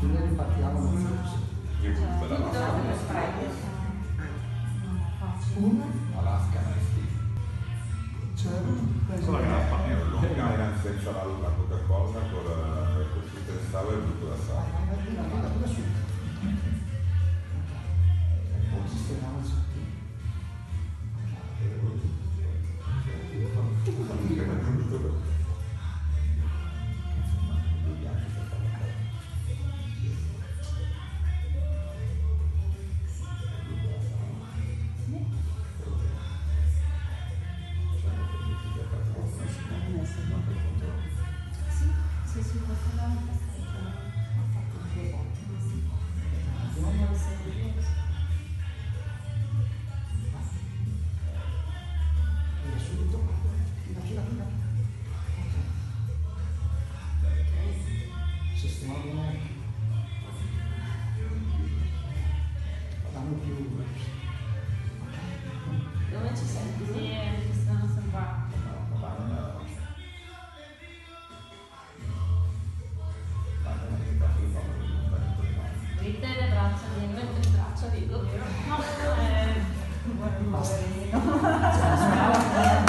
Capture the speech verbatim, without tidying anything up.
genere partiamo da zero. Che butta l'Alaska. Alaska Nasty. Con la grappa. È un long island senza la, la Coca-Cola, con la prosciutto e sale e tutto da sale. Non sistemava il sottile. Sì, sì, questa è la dove ci senti? Sì, ci stanno sempre. Vedete le braccia di metto le braccia di davvero? No, eh, poverino.